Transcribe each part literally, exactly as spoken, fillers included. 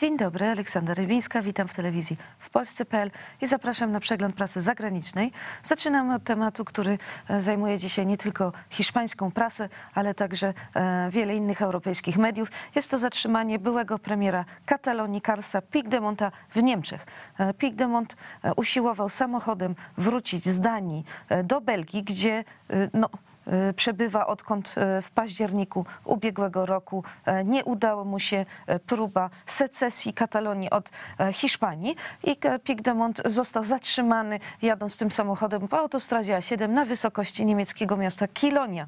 Dzień dobry, Aleksandra Rybińska, witam w telewizji w Polsce kropka pe el i zapraszam na przegląd prasy zagranicznej. Zaczynamy od tematu, który zajmuje dzisiaj nie tylko hiszpańską prasę, ale także wiele innych europejskich mediów. Jest to zatrzymanie byłego premiera Katalonii Carlsa Puigdemonta w Niemczech. Puigdemont usiłował samochodem wrócić z Danii do Belgii, gdzie no, przebywa odkąd w październiku ubiegłego roku nie udało mu się próba secesji Katalonii od Hiszpanii i Puigdemont został zatrzymany jadąc tym samochodem po autostradzie A siedem na wysokości niemieckiego miasta Kilonia.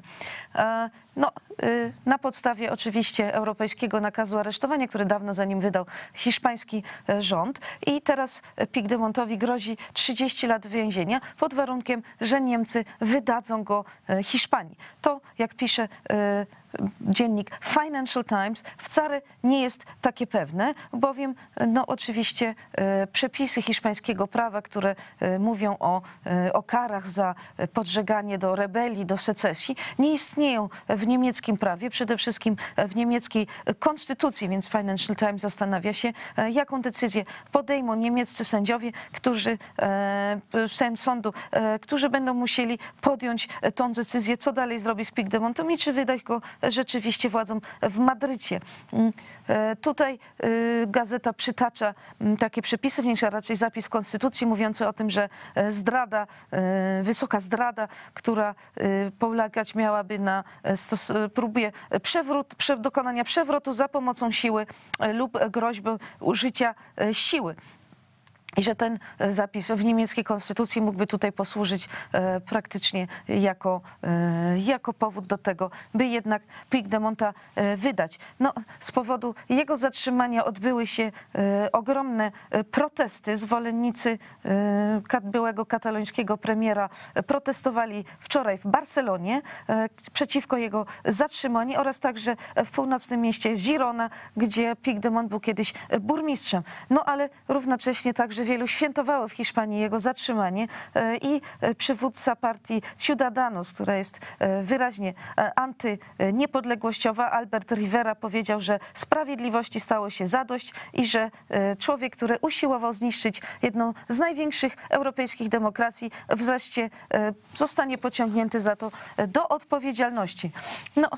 No, na podstawie oczywiście europejskiego nakazu aresztowania, który dawno za nim wydał hiszpański rząd, i teraz Puigdemontowi grozi trzydzieści lat więzienia pod warunkiem, że Niemcy wydadzą go Hiszpanii. To, jak pisze dziennik Financial Times, wcale nie jest takie pewne, bowiem no oczywiście przepisy hiszpańskiego prawa, które mówią o, o karach za podżeganie do rebelii, do secesji, nie istnieją w niemieckim prawie, przede wszystkim w niemieckiej konstytucji, więc Financial Times zastanawia się, jaką decyzję podejmą niemieccy sędziowie, którzy sen sądu, którzy będą musieli podjąć tą decyzję, co dalej zrobić z Puigdemontem i czy wydać go rzeczywiście władzom w Madrycie. Tutaj gazeta przytacza takie przepisy, wniejsza raczej zapis konstytucji mówiący o tym, że zdrada, wysoka zdrada, która polegać miałaby na stos, próbie przewrót, dokonania przewrotu za pomocą siły lub groźby użycia siły. I że ten zapis w niemieckiej konstytucji mógłby tutaj posłużyć e, praktycznie jako, e, jako powód do tego, by jednak Puigdemonta e, wydać. No, z powodu jego zatrzymania odbyły się e, ogromne protesty. Zwolennicy e, byłego katalońskiego premiera protestowali wczoraj w Barcelonie e, przeciwko jego zatrzymaniu oraz także w północnym mieście Girona, gdzie Puigdemont był kiedyś burmistrzem. No ale równocześnie także wielu świętowało w Hiszpanii jego zatrzymanie i przywódca partii Ciudadanos, która jest wyraźnie antyniepodległościowa, Albert Rivera, powiedział, że sprawiedliwości stało się zadość i że człowiek, który usiłował zniszczyć jedną z największych europejskich demokracji, wreszcie zostanie pociągnięty za to do odpowiedzialności. No,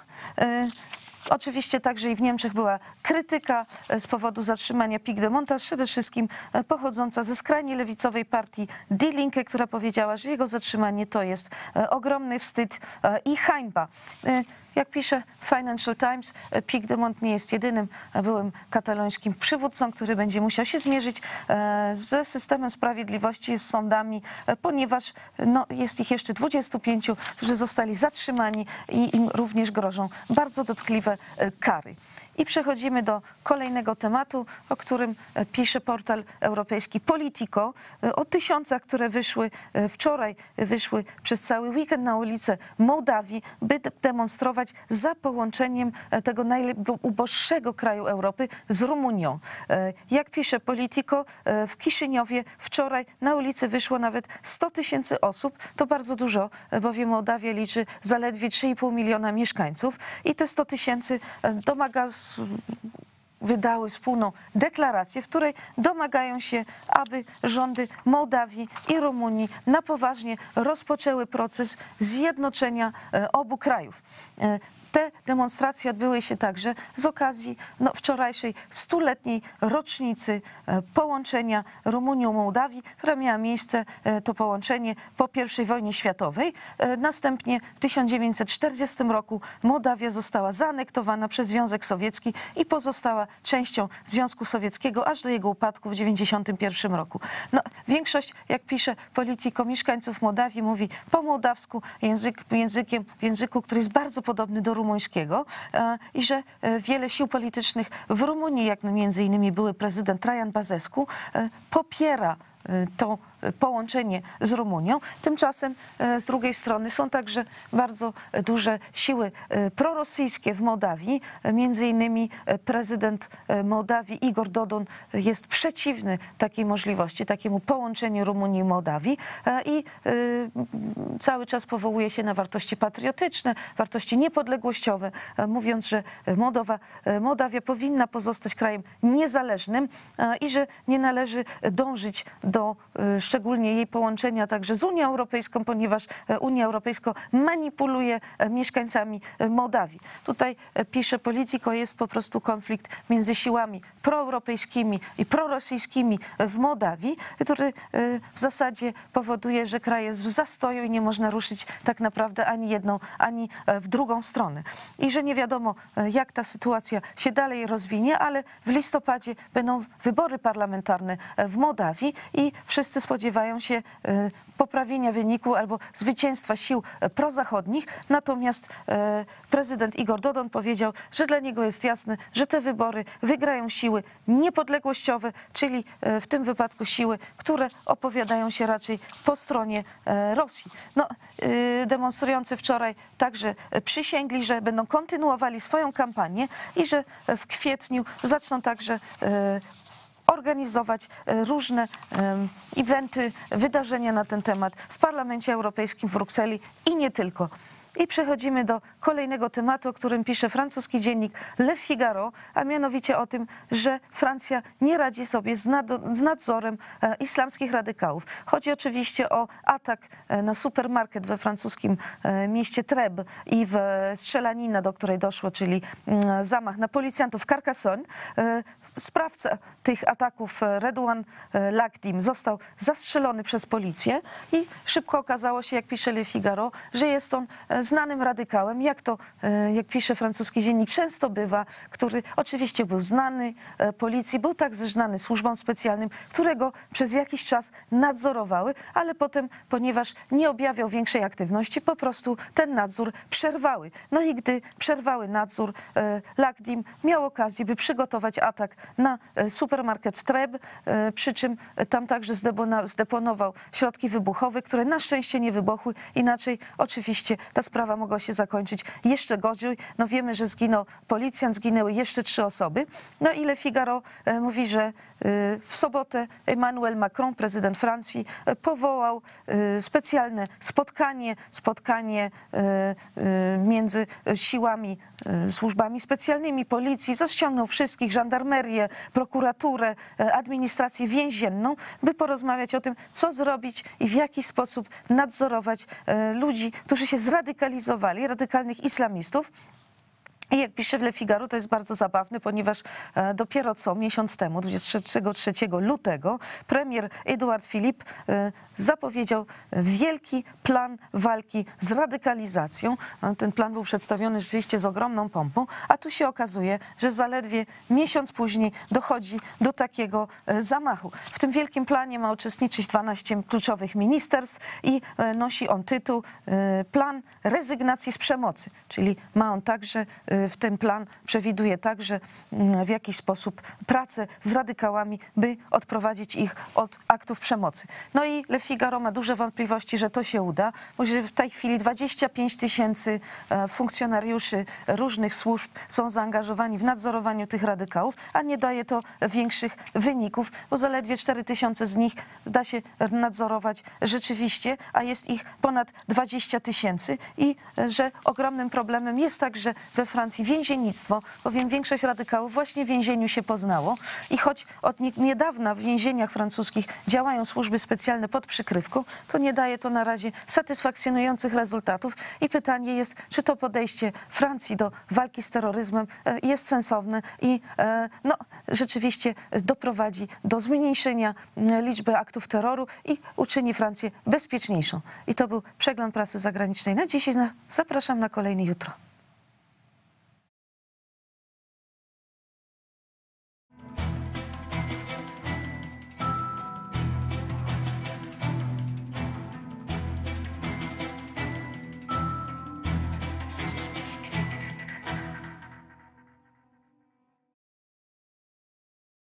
oczywiście także i w Niemczech była krytyka z powodu zatrzymania Puigdemonta, przede wszystkim pochodząca ze skrajnie lewicowej partii Die Linke, która powiedziała, że jego zatrzymanie to jest ogromny wstyd i hańba. Jak pisze Financial Times, Puigdemont nie jest jedynym byłym katalońskim przywódcą, który będzie musiał się zmierzyć ze systemem sprawiedliwości, z sądami, ponieważ no, jest ich jeszcze dwudziestu pięciu, którzy zostali zatrzymani i im również grożą bardzo dotkliwe kary. I przechodzimy do kolejnego tematu, o którym pisze portal europejski Politico, o tysiącach, które wyszły wczoraj, wyszły przez cały weekend na ulice Mołdawii, by demonstrować za połączeniem tego najuboższego kraju Europy z Rumunią. Jak pisze Politico, w Kiszyniowie wczoraj na ulicy wyszło nawet sto tysięcy osób. To bardzo dużo, bowiem Mołdawia liczy zaledwie trzy i pół miliona mieszkańców i te sto tysięcy domaga wydały wspólną deklarację, w której domagają się, aby rządy Mołdawii i Rumunii na poważnie rozpoczęły proces zjednoczenia obu krajów. Te demonstracje odbyły się także z okazji no, wczorajszej stuletniej rocznicy połączenia Rumunii-Mołdawii, która miała miejsce, to połączenie, po pierwszej wojnie światowej. Następnie w tysiąc dziewięćset czterdziestym roku Mołdawia została zaanektowana przez Związek Sowiecki i pozostała częścią Związku Sowieckiego aż do jego upadku w tysiąc dziewięćset dziewięćdziesiątym pierwszym roku. No, większość, jak pisze Politico, mieszkańców Mołdawii mówi po mołdawsku, język, językiem, w języku, który jest bardzo podobny do rumuńskiego, i że wiele sił politycznych w Rumunii, jak między innymi były prezydent Traian Băsescu, popiera to połączenie z Rumunią. Tymczasem z drugiej strony są także bardzo duże siły prorosyjskie w Mołdawii. Między innymi prezydent Mołdawii Igor Dodon jest przeciwny takiej możliwości, takiemu połączeniu Rumunii i Mołdawii i cały czas powołuje się na wartości patriotyczne, wartości niepodległościowe, mówiąc, że Mołdowa, Mołdawia powinna pozostać krajem niezależnym i że nie należy dążyć do szczególnie jej połączenia także z Unią Europejską, ponieważ Unia Europejska manipuluje mieszkańcami Mołdawii. Tutaj pisze Politico, jest po prostu konflikt między siłami proeuropejskimi i prorosyjskimi w Mołdawii, który w zasadzie powoduje, że kraj jest w zastoju i nie można ruszyć tak naprawdę ani jedną, ani w drugą stronę. I że nie wiadomo, jak ta sytuacja się dalej rozwinie, ale w listopadzie będą wybory parlamentarne w Mołdawii i wszyscy spodziewają się poprawienia wyniku albo zwycięstwa sił prozachodnich. Natomiast prezydent Igor Dodon powiedział, że dla niego jest jasne, że te wybory wygrają siły niepodległościowe, czyli w tym wypadku siły, które opowiadają się raczej po stronie Rosji. No, demonstrujący wczoraj także przysięgli, że będą kontynuowali swoją kampanię i że w kwietniu zaczną także organizować różne eventy, wydarzenia na ten temat w Parlamencie Europejskim w Brukseli i nie tylko. I przechodzimy do kolejnego tematu, o którym pisze francuski dziennik Le Figaro, a mianowicie o tym, że Francja nie radzi sobie z, nad, z nadzorem e, islamskich radykałów. Chodzi oczywiście o atak e, na supermarket we francuskim e, mieście Trèbes i w strzelaninę, do której doszło, czyli e, zamach na policjantów w Carcassonne. E, sprawca tych ataków, Redouane Lagdim, został zastrzelony przez policję i szybko okazało się, jak pisze Le Figaro, że jest on znanym radykałem, jak to, jak pisze francuski dziennik, często bywa, który oczywiście był znany policji, był także znany służbom specjalnym, które go przez jakiś czas nadzorowały, ale potem, ponieważ nie objawiał większej aktywności, po prostu ten nadzór przerwały. No i gdy przerwały nadzór, Lagdim miał okazję, by przygotować atak na supermarket w Trèbes, przy czym tam także zdeponował środki wybuchowe, które na szczęście nie wybuchły, inaczej oczywiście ta sprawa mogła się zakończyć jeszcze gorzej. No wiemy, że zginął policjant, zginęły jeszcze trzy osoby. No i Le Figaro mówi, że w sobotę Emmanuel Macron, prezydent Francji, powołał specjalne spotkanie, spotkanie między siłami, służbami specjalnymi, policji, zaściągnął wszystkich, żandarmerię, prokuraturę, administrację więzienną, by porozmawiać o tym, co zrobić i w jaki sposób nadzorować ludzi, którzy się zradykalizowali, radykalnych islamistów. I jak pisze w Le Figaro, to jest bardzo zabawne, ponieważ dopiero co miesiąc temu, dwudziestego trzeciego lutego, premier Edouard Philippe zapowiedział wielki plan walki z radykalizacją. Ten plan był przedstawiony rzeczywiście z ogromną pompą, a tu się okazuje, że zaledwie miesiąc później dochodzi do takiego zamachu. W tym wielkim planie ma uczestniczyć dwanaście kluczowych ministerstw i nosi on tytuł Plan rezygnacji z przemocy, czyli ma on także w ten plan przewiduje także w jakiś sposób pracę z radykałami, by odprowadzić ich od aktów przemocy. No i Le Figaro ma duże wątpliwości, że to się uda, bo w tej chwili dwadzieścia pięć tysięcy funkcjonariuszy różnych służb są zaangażowani w nadzorowaniu tych radykałów, a nie daje to większych wyników, bo zaledwie cztery tysiące z nich da się nadzorować rzeczywiście, a jest ich ponad dwadzieścia tysięcy i że ogromnym problemem jest także we Francji więziennictwo, bowiem większość radykałów właśnie w więzieniu się poznało i choć od niedawna w więzieniach francuskich działają służby specjalne pod przykrywką, to nie daje to na razie satysfakcjonujących rezultatów i pytanie jest, czy to podejście Francji do walki z terroryzmem jest sensowne i no, rzeczywiście doprowadzi do zmniejszenia liczby aktów terroru i uczyni Francję bezpieczniejszą. I to był przegląd prasy zagranicznej na dzisiaj. Zapraszam na kolejny jutro.